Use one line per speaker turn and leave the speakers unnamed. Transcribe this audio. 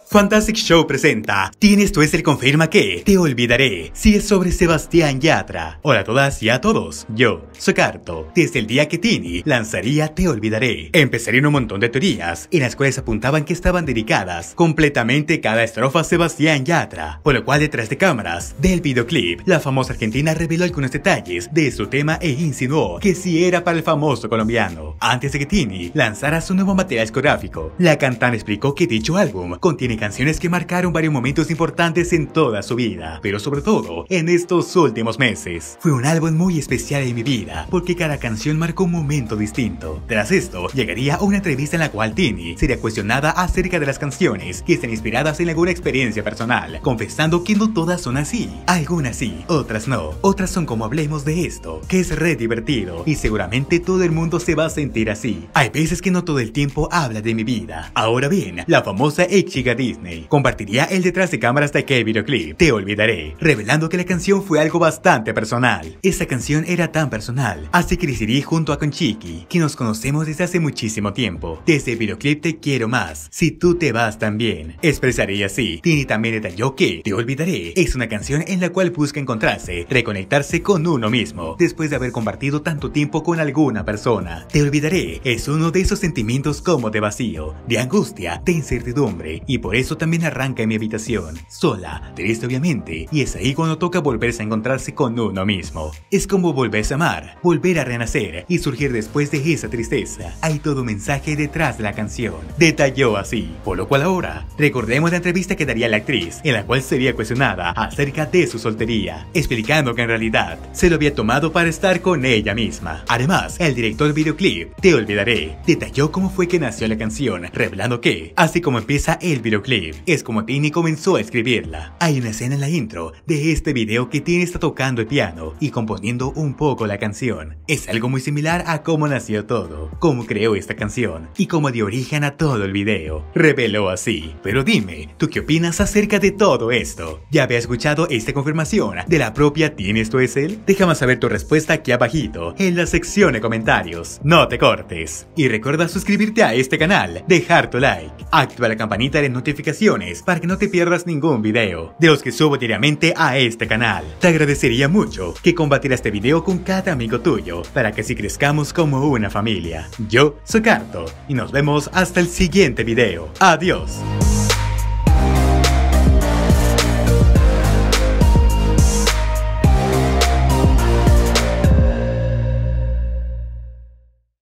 Fantastic Show presenta Tienes tú es el confirma que Te olvidaré, si es sobre Sebastián Yatra. Hola a todas y a todos, yo soy Carto. Desde el día que Tini lanzaría Te olvidaré, empezarían un montón de teorías en las cuales apuntaban que estaban dedicadas completamente cada estrofa a Sebastián Yatra, por lo cual detrás de cámaras del videoclip, la famosa argentina reveló algunos detalles de su tema e insinuó que sí era para el famoso colombiano. Antes de que Tini lanzara su nuevo material discográfico, la cantante explicó que dicho álbum contiene canciones que marcaron varios momentos importantes en toda su vida, pero sobre todo en estos últimos meses. Fue un álbum muy especial en mi vida, porque cada canción marcó un momento distinto. Tras esto, llegaría una entrevista en la cual Tini sería cuestionada acerca de las canciones que están inspiradas en alguna experiencia personal, confesando que no todas son así. Algunas sí, otras no. Otras son como hablemos de esto, que es re divertido, y seguramente todo el mundo se va a sentir así. Hay veces que no todo el tiempo habla de mi vida. Ahora bien, la famosa ex chica Disney compartiría el detrás de cámaras de aquel videoclip, Te olvidaré, revelando que la canción fue algo bastante personal. Esa canción era tan personal, así que decidí junto a Conchiqui, que nos conocemos desde hace muchísimo tiempo. Desde el videoclip Te quiero más, si tú te vas también, expresaría así. Tini también detalló que Te olvidaré es una canción en la cual busca encontrarse, reconectarse con uno mismo, después de haber compartido tanto tiempo con alguna persona. Te olvidaré es uno de esos sentimientos como de vacío, de angustia, de incertidumbre, y por eso también arranca en mi habitación, sola, triste obviamente, y es ahí cuando toca volverse a encontrarse con uno mismo. Es como volverse a amar, volver a renacer y surgir después de esa tristeza. Hay todo un mensaje detrás de la canción, detalló así, por lo cual ahora recordemos la entrevista que daría la actriz, en la cual sería cuestionada acerca de su soltería, explicando que en realidad se lo había tomado para estar con ella misma. Además, el director del videoclip, Te olvidaré, detalló cómo fue que nació la canción, revelando que, así como empieza el videoclip, es como Tini comenzó a escribirla. Hay una escena en la intro de este video que Tini está tocando el piano y componiendo un poco la canción. Es algo muy similar a cómo nació todo, cómo creó esta canción y cómo dio origen a todo el video, reveló así. Pero dime, ¿tú qué opinas acerca de todo esto? ¿Ya habías escuchado esta confirmación de la propia Tienes tú es él? Déjame saber tu respuesta aquí abajito en la sección de comentarios. No te cortes y recuerda suscribirte a este canal, dejar tu like, activa la campanita de notificaciones para que no te pierdas ningún video de los que subo diariamente a este canal. Te agradecería mucho que compartieras este video con cada amigo tuyo para que así crezcamos como una familia. Yo soy Carto y nos vemos hasta el siguiente video. Adiós.